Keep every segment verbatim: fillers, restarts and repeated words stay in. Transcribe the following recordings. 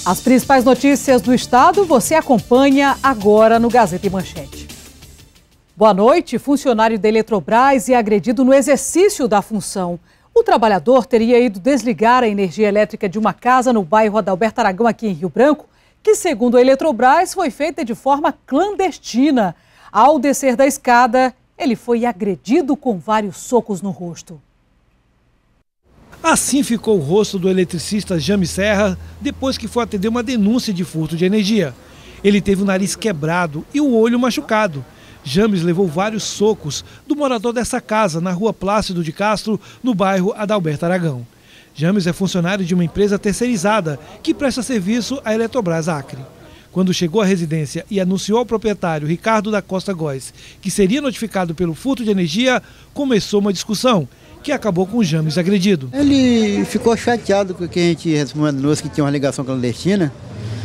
As principais notícias do estado você acompanha agora no Gazeta e Manchete. Boa noite. Funcionário da Eletrobras é agredido no exercício da função. O trabalhador teria ido desligar a energia elétrica de uma casa no bairro Adalberto Aragão, aqui em Rio Branco, que, segundo a Eletrobras, foi feita de forma clandestina. Ao descer da escada, ele foi agredido com vários socos no rosto. Assim ficou o rosto do eletricista James Serra depois que foi atender uma denúncia de furto de energia. Ele teve o nariz quebrado e o olho machucado. James levou vários socos do morador dessa casa, na rua Plácido de Castro, no bairro Adalberto Aragão. James é funcionário de uma empresa terceirizada que presta serviço à Eletrobras Acre. Quando chegou à residência e anunciou ao proprietário Ricardo da Costa Góes que seria notificado pelo furto de energia, começou uma discussão que acabou com o James agredido. Ele ficou chateado com que a gente respondeu que tinha uma ligação clandestina.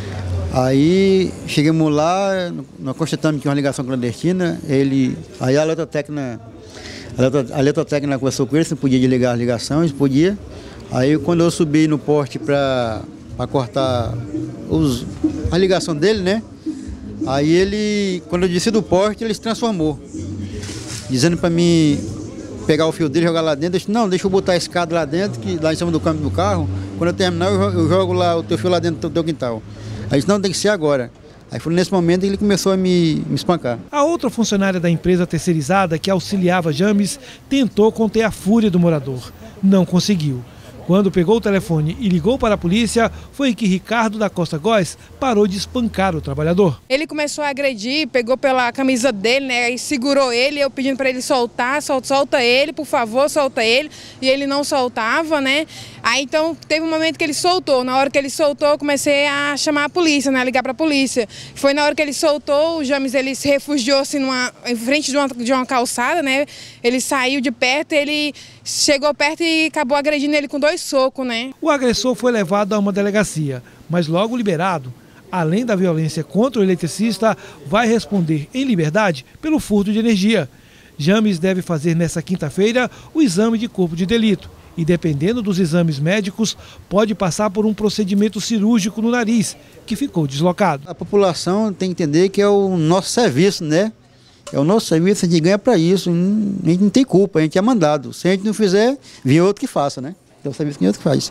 Aí chegamos lá, nós constatamos que tinha uma ligação clandestina. Ele, aí a eletrotécnica, a eletrotécnica conversou com ele se podia desligar a ligação, ele podia. Aí quando eu subi no poste para cortar os, a ligação dele, né? Aí ele, quando eu desci do poste, ele se transformou, dizendo para mim pegar o fio dele e jogar lá dentro. Eu disse, não, deixa eu botar a escada lá dentro, que lá em cima do câmbio do carro, quando eu terminar eu jogo lá o teu fio lá dentro do teu quintal. Aí disse, não, tem que ser agora. Aí foi nesse momento que ele começou a me, me espancar. A outra funcionária da empresa terceirizada que auxiliava James tentou conter a fúria do morador. Não conseguiu. Quando pegou o telefone e ligou para a polícia, foi que Ricardo da Costa Góes parou de espancar o trabalhador. Ele começou a agredir, pegou pela camisa dele, né, e segurou ele, eu pedindo para ele soltar, solta, solta ele, por favor, solta ele, e ele não soltava, né. Aí então teve um momento que ele soltou, na hora que ele soltou eu comecei a chamar a polícia, né, a ligar para a polícia. Foi na hora que ele soltou, o James ele se refugiou assim numa, em frente de uma, de uma calçada, né, ele saiu de perto, ele chegou perto e acabou agredindo ele com dois socos, né. O agressor foi levado a uma delegacia, mas logo liberado. Além da violência contra o eletricista, vai responder em liberdade pelo furto de energia. James deve fazer nesta quinta-feira o exame de corpo de delito e, dependendo dos exames médicos, pode passar por um procedimento cirúrgico no nariz, que ficou deslocado. A população tem que entender que é o nosso serviço, né? É o nosso serviço, a gente ganha para isso, a gente não tem culpa, a gente é mandado. Se a gente não fizer, vem outro que faça, né? É o serviço que outro que faz.